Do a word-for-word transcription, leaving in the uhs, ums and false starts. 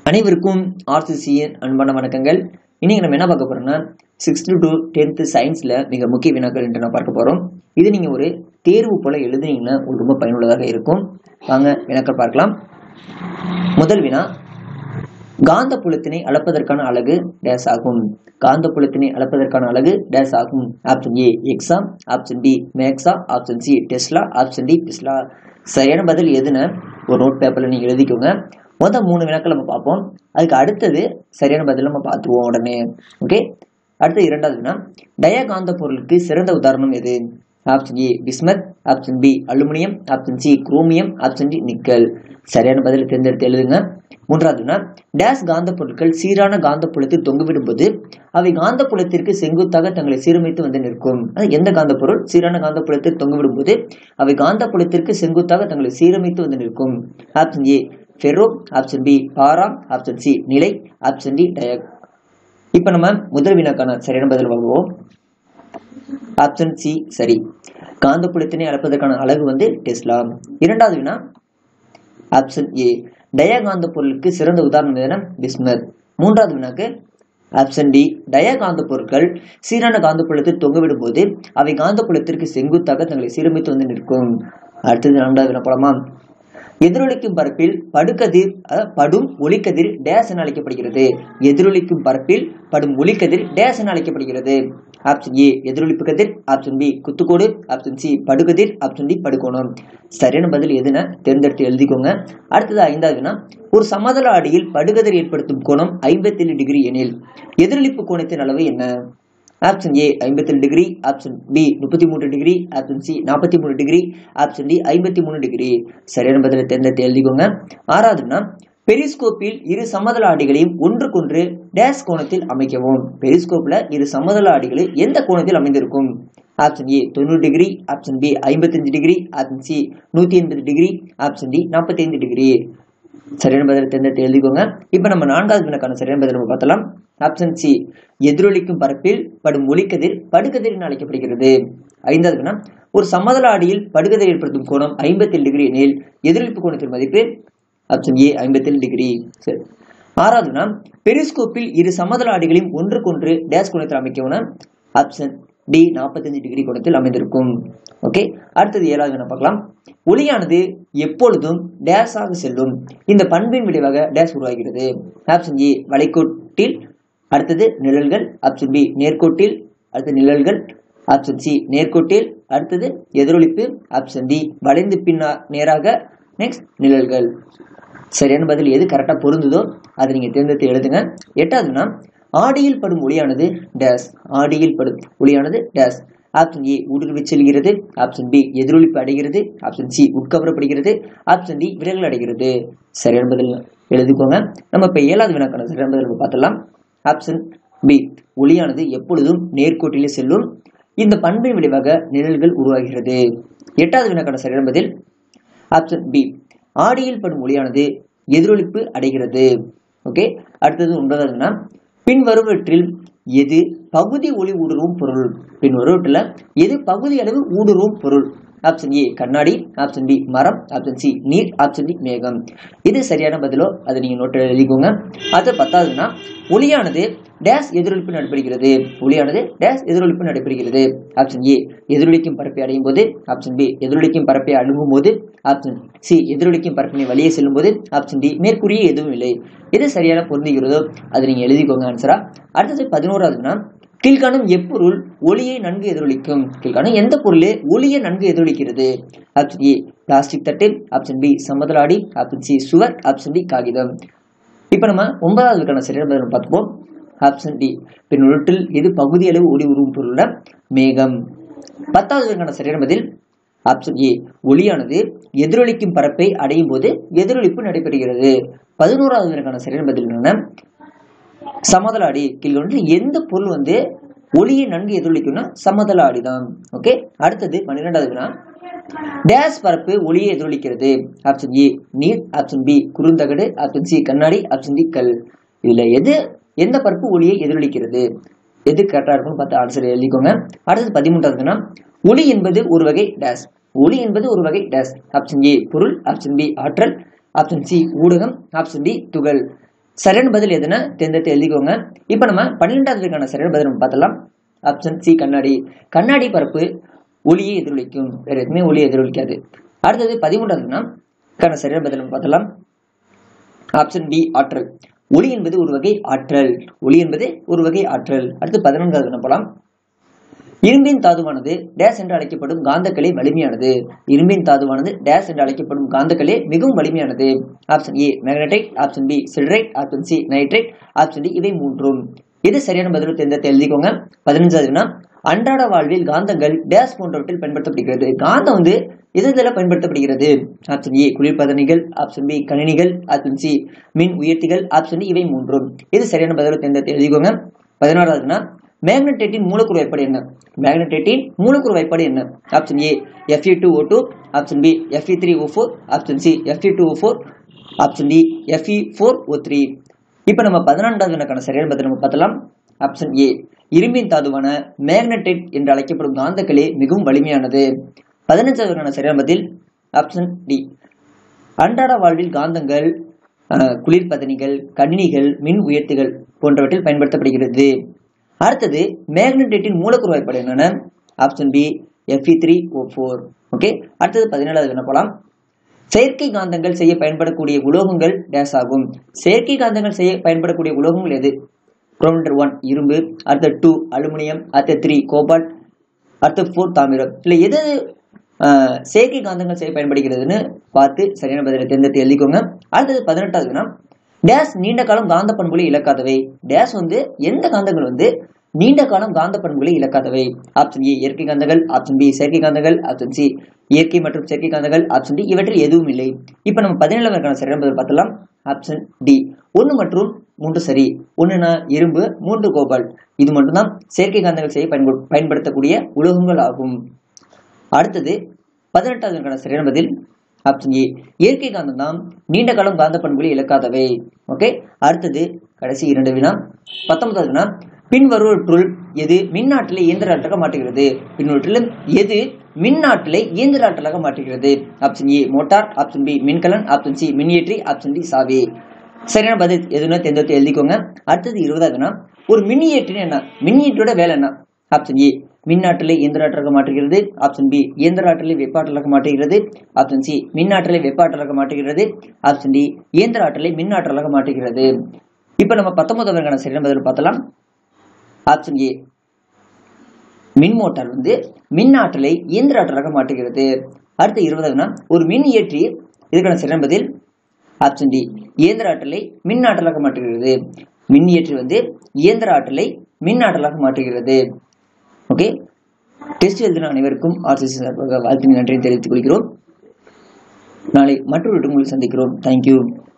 அனைவருக்கும் ஆர்சிசியின் அன்பான வணக்கங்கள். இன்னைக்கு நம்ம என்ன பார்க்க போறோம்னா சிக்ஸ்த் டு டென்த் சயின்ஸ்ல மிக முக்கிய வினாக்கள் என்று நான் பார்க்க போறோம். இது நீங்க ஒரு தேர்வு போல எழுதுனீங்கன்னா உங்களுக்கு ரொம்ப பயனுள்ளதாக இருக்கும். வாங்க வினாக்கள் பார்க்கலாம். முதல் வினா, காந்த புலத்தினை அளப்பதற்கான அலகு டேஸ் ஆகும். காந்த புலத்தினை அளப்பதற்கான அலகு டேஸ் ஆகும். ஆப்ஷன் ஏ எக்ஸாம், ஆப்ஷன் பி மேக்ஸா, option C Tesla, option D பிஸ்லா. சரியான பதில் எதுன்னு ஒரு நோட் பேப்பர்ல நீங்க எழுதிக்கோங்க. மொதல் மூணு வினாக்கள் நம்ம பார்ப்போம். அதுக்கு அடுத்தது சரியான பதில் நம்ம பார்த்துருவோம் உடனே. ஓகே, அடுத்த இரண்டாவது வினா, டயகாந்த பொருளுக்கு சிறந்த உதாரணம் எது? Option A bismuth, option B aluminium, option C chromium, option D nickel. சரியான பதில் தேர்ந்தெடுத்து எழுதுங்க. மூன்றாவது வினா, டேஸ் காந்த பொருட்கள் சீரான காந்த புலத்தில் தொங்குவிடும் போது அவை காந்த புலத்திற்கு செங்குத்தாக தங்களை சீரமைத்து வந்து நிற்கும். எந்த காந்த பொருள் சீரான காந்த புலத்தில் தொங்குவிடும் போது அவை காந்த புலத்திற்கு செங்குத்தாக தங்களை சீரமைத்து வந்து நிற்கும்? Option A ferro, option B para, option C நிலை, ஆப்ஷன் டி டயக். இப்ப நம்ம முதல் வினாக்கான சரியான பதில் வாங்குவோம். ஆப்ஷன் சி சரி. காந்த புலத்தினை அளப்பதற்கான அலகு வந்து டெஸ்லா. இரண்டாவது வினா, ஆப்ஷன் ஏ டயகாந்த பொருளுக்கு சிறந்த உதாரணம் எதுனா பிஸ்மத். மூன்றாவது வினாக்கு ஆப்ஷன் டி டயகாந்த பொருட்கள் சீரான காந்த புலத்தில் தொங்கவிடும் போது அவை காந்த புலத்திற்கு செங்குத்தாக தங்களை சீரமைத்து வந்து நிற்கும். அடுத்தது நான்காவது வினா போலாமா? எதிரொலிக்கும் பரப்பில் படுகதிர் படும் ஒளிக்கதிர் டேஸ் என அழைக்கப்படுகிறது. எதிரொலிக்கும் பரப்பில் படும் ஒளிக்கதிர் டேஸ் என அழைக்கப்படுகிறது. ஆப்ஷன் ஏ எதிரொலிப்பு கதிர், ஆப்ஷன் பி குத்துக்கோடு, ஆப்ஷன் சி படுகதிர், ஆப்ஷன் டி படுகோணம். சரியான பதில் எதுனா தேர்ந்தெடுத்து எழுதிக்கோங்க. அடுத்தது ஐந்தாவது வினா, ஒரு சமதள அடியில் படுகதிர் ஏற்படுத்தும் கோணம் ஐம்பத்தி ஏழு டிகிரி எனில் எதிரொலிப்பு கோணத்தின் அளவு என்ன? ஆப்ஷன் ஏ ஐம்பத்தி ஏழு டிகிரி, ஆப்ஷன் பி முப்பத்தி மூன்று டிகிரி, ஆப்ஷன் சி நாற்பத்தி மூணு டிகிரி, ஆப்ஷன் டி ஐம்பத்தி மூணு டிகிரி. சரியான பதிலை தேர்ந்தெடுத்து எழுதிக்கோங்க. ஆறாவதுனா, பெரிஸ்கோப்பில் இரு சமதள ஆடிகளையும் ஒன்றுக்கொன்று டேஸ் கோணத்தில் அமைக்கவும். பெரிஸ்கோப்ல இரு சமதள ஆடிகளை எந்த கோணத்தில் அமைந்திருக்கும்? ஆப்ஷன் ஏ தொண்ணூறு டிகிரி, ஆப்ஷன் பி ஐம்பத்தி அஞ்சு டிகிரி, ஆப்ஷன் சி நூத்தி எண்பது டிகிரி, ஆப்ஷன் டி நாற்பத்தி ஐந்து டிகிரி. சரியான பதிலை தேர்ந்தெடுத்து எழுதிக்கோங்க. இப்ப நம்ம நான்காவது வினாக்கான சரியான பதில் நம்ம பார்த்தலாம். ஆப்ஷன் சி எதிரொலிக்கும் பரப்பில் படும் ஒளிக்கதிர் படுகதிர் என அழைக்கப்படுகிறது. ஐந்தாவது வினா, ஒரு சமதள ஆடியில் படுகதிர் ஏற்படுத்தும் கோணம் ஐம்பத்தி ஏழு டிகிரி எனில் எதிரொலிப்பு கோணத்தின் மதிப்பு ஆப்ஷன் ஏ ஐம்பத்தி ஏழு டிகிரி. சரி. ஆறாவது வினா, பெரிஸ்கோப்பில் இரு சமதள ஆடிகளையும் ஒன்றுக்கொன்று டேஸ் கோணத்தில் அமைக்கவும்னா ஆப்ஷன் டி நாற்பத்தி அஞ்சு டிகிரி கோணத்தில் அமைந்திருக்கும். ஓகே, அடுத்தது ஏழாவது வினா பார்க்கலாம். ஒளியானது எப்பொழுதும் டேஸ் ஆக செல்லும். இந்த பண்பின் விளைவாக டேஸ் உருவாகிறது. ஆப்ஷன் ஏ வளைகோட்டில், அடுத்தது நிழல்கள், ஆப்ஷன் பி நேர்கோட்டில், அடுத்தது நிழல்கள், ஆப்ஷன் சி நேர்கோட்டில், அடுத்தது எதிரொலிப்பு, ஆப்ஷன் டி வளைந்து பின்னா நேராக, நெக்ஸ்ட் நிழல்கள். சரியான பதில் எது கரெக்டா பொருந்துதோ அதை நீங்க தேர்ந்தெடுத்து எழுதுங்க. எட்டாவதுனா, ஆடியில் படும் ஒளியானது டேஸ். ஆடியில் படும் ஒளியானது டேஸ். ஆப்ஷன் ஏ ஊடுருவி செல்கிறது, ஆப்ஷன் பி எதிரொலிப்பு அடைகிறது, ஆப்ஷன் சி உட்கவரப்படுகிறது, ஆப்ஷன் டி விலகல் அடைகிறது. சரியான பதில் எழுதிக்கோங்க. நம்ம இப்ப ஏழாவது வினாக்கான சரியான பதில் பார்த்தலாம். ஆப்ஷன் பி ஒளியானது எப்பொழுதும் நேர்கோட்டிலே செல்லும். இந்த பண்பின் விளைவாக நிழல்கள் உருவாகிறது. எட்டாவது வினாக்கான சரியான பதில் ஆப்ஷன் பி ஆடியில் படும் ஒளியானது எதிரொலிப்பு அடைகிறது. ஓகே, அடுத்தது ஒன்பதாவது வினா, பின்வருவற்றில் எது பகுதி ஒளி ஊடுருவும் பொருள்? பின்வருவற்றில் எது பகுதி அளவு ஊடுருவும் பொருள்? ஆப்ஷன் ஏ கண்ணாடி, ஆப்ஷன் பி மரம், ஆப்ஷன் சி நீர், ஆப்ஷன் டி மேகம். இது சரியான பதிலோ அதை நீங்க நோட்டில் எழுதிக்கோங்க. அது பத்தாவதுனா, ஒளியானது டேஸ் எதிரொலிப்பு நடைபெறுகிறது. ஒளியானது டேஸ் எதிரொலிப்பு நடைபெறுகிறது. ஆப்ஷன் ஏ எதிரொலிக்கும் பரப்பை அடையும் போது, ஆப்ஷன் பி எதிரொலிக்கும் பரப்பை அணுகும் போது, ஆப்ஷன் சி எதிரொலிக்கும் பரப்பினை வழியே செல்லும் போது, ஆப்ஷன் டி மேற்கூறிய எதுவும் இல்லை. எது சரியான பொருந்துகிறதோ அதை நீங்க எழுதிக்கோங்க ஆன்சரா. அடுத்தது பதினோராவதுனா, கீழ்காணும் எப்பொருள் ஒளியை நன்கு எதிரொலிக்கும்? கீழ்காணும் எந்த பொருளே ஒளியை நன்கு எதிரொலிக்கிறது? ஆப்ஷன் ஏ பிளாஸ்டிக் தட்டு, ஆப்ஷன் பி சமதள ஆடி, ஆப்ஷன் சி சுவர், ஆப்ஷன் டி காகிதம். இப்ப நம்ம ஒன்பதாவதுக்கான சரியான பதில் பார்த்துப்போம். ஆப்ஷன் டி பின்வற்றில் எது பகுதி அளவு ஒளி உருவும் பொருள்? மேகம். பத்தாவதுக்கான சரியான பதில் ஆப்ஷன் ஏ ஒளியானது எதிரொலிக்கும் பரப்பை அடையும் போது எதிரொலிப்பு நடைபெறுகிறது. பதினோராவதுக்கான சரியான பதில் என்னன்னா சமதள ஆடி. கீழ்கொண்டு எந்த பொருள் வந்து ஒளியை நன்கு எதிரொலிக்கும்னா சமதள ஆடிதான். ஓகே, அடுத்தது பன்னிரெண்டாவது வினா, டேஸ் பரப்பு ஒளியை எதிரொலிக்கிறது. ஆப்ஷன் ஏ நீர், ஆப்ஷன் பி குறுந்தகடு, ஆப்ஷன் சி கண்ணாடி, ஆப்ஷன் டி கல். இதுல எது எந்த பரப்பு ஒளியை எதிரொலிக்கிறது? எது கரெக்டா இருக்கும்னு பார்த்து ஆன்சர் எழுதிக்கோங்க. அடுத்தது பதிமூன்றாவது வினா, ஒளி என்பது ஒரு வகை டேஸ். ஒளி என்பது ஒரு வகை டேஸ். ஆப்ஷன் ஏ பொருள், ஆப்ஷன் பி ஆற்றல், ஆப்ஷன் சி ஊடகம், ஆப்ஷன் டி துகள். சரியான பதில் எதுனா தேர்ந்தெடுத்து எழுதிக்கோங்க. இப்போ நம்ம பன்னிரெண்டாவதுக்கான சரியான பதில் நம்ம பார்த்தலாம். ஆப்ஷன் சி கண்ணாடி. கண்ணாடி பரப்பு ஒளியை எதிரொலிக்கும், வேற எதுவுமே ஒளியை எதிரொலிக்காது. அடுத்தது பதிமூன்றாவதுனா சரியான பதில் நம்ம பார்த்தலாம். ஆப்ஷன் பி ஆற்றல். ஒளி என்பது ஒரு வகை ஆற்றல். ஒளி என்பது ஒரு வகை ஆற்றல். அடுத்து பதினான்காவது என்ன போலாம். இரும்பின் தாதுவானது டேஸ் என்று அழைக்கப்படும் காந்தக்களே வலிமையானது. இரும்பின் தாதுவானது டேஸ் என்று அழைக்கப்படும் காந்தக்களே மிகவும் வலிமையானது. Option A magnetite, option B சில்ரைட், option C nitrite, option D இவை மூன்றும். இது சரியான பதில் தேர்ந்தெடுத்து எழுதிக்கோங்க. பதினஞ்சாவதுனா அன்றாட வாழ்வில் காந்தங்கள் டேஸ் போன்றவற்றில் பயன்படுத்தப்படுகிறது. காந்தம் வந்து எதில் பயன்படுத்தப்படுகிறது? ஆப்ஷன் ஏ குளிர்பதனிகள், ஆப்ஷன் பி கணினிகள், ஆப்ஷன் சி மின் உயர்த்திகள், ஆப்ஷன் டி இவை மூன்றும். இது சரியான பதில் தேர்ந்தெடுத்து எழுதிக்கோங்க. பதினாறாவதுனா மேக்னடைட்டின் மூலக்கூறு வாய்ப்பாடு என்ன? மேக்னடைட்டின் மூலக்கூறு வாய்ப்பாடு என்ன? Option A F E two O two, option B F E three O four, option C F E two O four, option D F E four O three. இப்போ நம்ம பதினான்காவதுக்கான சரியான பதில் நம்ம பார்த்தலாம். ஆப்ஷன் ஏ இரும்பின் தாதுவான மேக்னடைட் என்று அழைக்கப்படும் காந்தக்களே மிகவும் வலிமையானது. பதினஞ்சாவதுக்கான சரியான பதில் ஆப்ஷன் டி அன்றாட வாழ்வில் காந்தங்கள் குளிர்பதனிகள், கணினிகள், மின் உயர்த்திகள் போன்றவற்றில் பயன்படுத்தப்படுகிறது. அடுத்தது மேக்னடைட்டின் மூலக்கூறு வாய்ப்பாடு என்னென்ன? Option B F E three O four. Okay. அடுத்தது பதினேழாவது என்ன போலாம். செயற்கை காந்தங்கள் செய்ய பயன்படக்கூடிய உலோகங்கள் டேஸ் ஆகும். செயற்கை காந்தங்கள் செய்ய பயன்படக்கூடிய உலோகங்கள் எது? ப்ரோமீட்டர் ஒன் இரும்பு, அடுத்த டூ அலுமினியம், அடுத்த த்ரீ கோபால்ட், அடுத்த ஃபோர் தாமிரம். இல்லை எது செயற்கை காந்தங்கள் செய்ய பயன்படுகிறதுன்னு பார்த்து சரியான பதிலை தேர்ந்தெடுத்து எழுதிக்கோங்க. அடுத்தது பதினெட்டாவதுனா டேஸ் நீண்ட காலம் காந்த பண்புகளை இழக்காதவை. டேஸ் வந்து எந்த காந்தங்கள் வந்து நீண்ட காலம் காந்த பண்புகளை இழக்காதவை? ஆப்ஷன் ஏ இயற்கை காந்தங்கள், ஆப்ஷன் பி செயற்கை காந்தங்கள், ஆப்ஷன் சி இயற்கை மற்றும் செயற்கை காந்தங்கள், ஆப்ஷன் டி இவற்றில் எதுவும் இல்லை. இப்போ நம்ம பதினேழாவதுக்கான சரியான பதில் பார்த்தலாம். ஆப்ஷன் டி ஒன்று மற்றும் மூன்று சரி. ஒன்றுனா இரும்பு, மூன்று கோபால்ட். இது மட்டும்தான் செயற்கை காந்தங்கள் செய்ய பயன்படு பயன்படுத்தக்கூடிய உலோகங்கள் ஆகும். அடுத்தது பதினெட்டாவதுக்கான சரியான பதில் ஆப்ஷன் ஏ இயற்கை காந்தம் தான் நீண்ட காலம் காந்த பண்புகளை இழக்காதவை. ஓகே. அடுத்தது கடைசி இரண்டு வினா. பத்தொன்பதாவது வினா பின்வருவற்றுள் எது மின்னாற்றலை இயந்திர ஆற்றலாக மாற்றுகிறது? பின்வருவற்றிலும் எது மின்னாற்றலை இயந்திர ஆற்றலாக மாற்றுகிறது? Option A motor, option B மின்கலன், ஆப்ஷன் சி மின்னியற்றி, ஆப்ஷன் டி சாவி. சரியான பதில் எதுனா தேர்ந்தெடுத்து எழுதிக்கோங்க. அடுத்தது இருபதாவது வினா ஒரு மின்னியற்றின்னு என்ன? மின்னியற்றியோட வேலை என்ன? ஆப்ஷன் ஏ மின்னாற்றலை இயந்திர ஆற்றலாக மாற்றுகிறது, ஆப்ஷன் பி இயந்திர ஆற்றலை வெப்பாற்றலாக மாற்றுகிறது, ஆப்ஷன் சி மின்னாற்றலை வெப்பாற்றலாக மாற்றுகிறது, ஆப்ஷன் டி இயந்திர ஆற்றலை மின் ஆற்றலாக மாற்றுகிறது. இப்ப நம்ம பத்தொன்பதாவதுக்கான சரியான பதில் பார்த்தலாம். ஆப்ஷன் ஏ மின் மோட்டார் வந்து மின் ஆற்றலை இயந்திர ஆற்றலாக மாற்றுகிறது. அடுத்த இருபதாவதுனா ஒரு மின் இயற்றி, இதுக்கான சரியான பதில் ஆப்ஷன் டி இயந்திர ஆற்றலை மின் ஆற்றலாக மாற்றுகிறது. மின் இயற்றி வந்து இயந்திர ஆற்றலை மின் ஆற்றலாக மாற்றுகிறது. ஓகே. டெஸ்ட் எழுதின அனைவருக்கும் ஆர்சிசி சார்பாக வாழ்த்து நன்றியை தெரிவித்துக் கொள்கிறோம். நாளை மற்றொரு வீடியோவில் சந்திக்கிறோம். தேங்க்யூ.